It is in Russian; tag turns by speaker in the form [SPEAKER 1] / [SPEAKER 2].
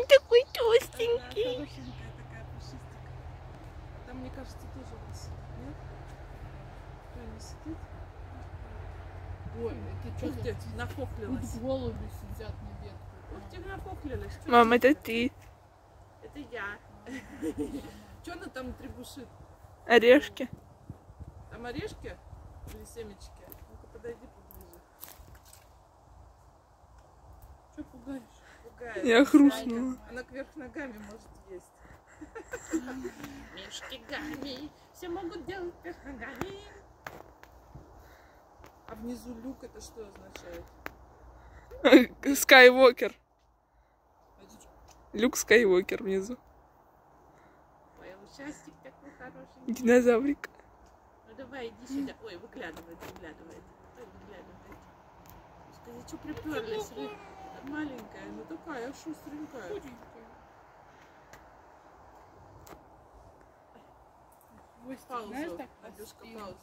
[SPEAKER 1] такой
[SPEAKER 2] Ага,
[SPEAKER 1] толстенький.
[SPEAKER 2] хорошенькая такая, пушистика. Там, мне кажется, тоже он сидит, нет? Кто не сидит?
[SPEAKER 3] Ой, это
[SPEAKER 2] Ух
[SPEAKER 3] что
[SPEAKER 2] ты,
[SPEAKER 3] за
[SPEAKER 2] нахохлилась.
[SPEAKER 3] тут голуби сидят на ветке.
[SPEAKER 2] Ух ты, нахохлилась. Чё
[SPEAKER 1] Мам, это
[SPEAKER 2] тебе?
[SPEAKER 1] ты.
[SPEAKER 2] Это я. Что она там требушит?
[SPEAKER 1] Орешки.
[SPEAKER 2] Там орешки или семечки? Ну-ка, подойди поближе. Что пугаешь? Пугаешь.
[SPEAKER 1] Я хрустнула.
[SPEAKER 2] Она кверх ногами может есть. Мишки Гами все могут делать кверх ногами. А внизу люк это что означает?
[SPEAKER 1] Скайуокер. Люк Скайуокер внизу.
[SPEAKER 2] Ой, ужастик такой хороший.
[SPEAKER 1] Динозаврик.
[SPEAKER 2] Ну давай, иди сюда. Ой, выглядывает, выглядывает. Ой, выглядывает. Скажи, что приперлись? Вы маленькая, ну такая шустренькая.
[SPEAKER 3] Худенькая. Хвостик, знаешь,
[SPEAKER 2] Паузу.
[SPEAKER 3] так
[SPEAKER 2] Надюшка,
[SPEAKER 3] постелить.
[SPEAKER 2] паузу.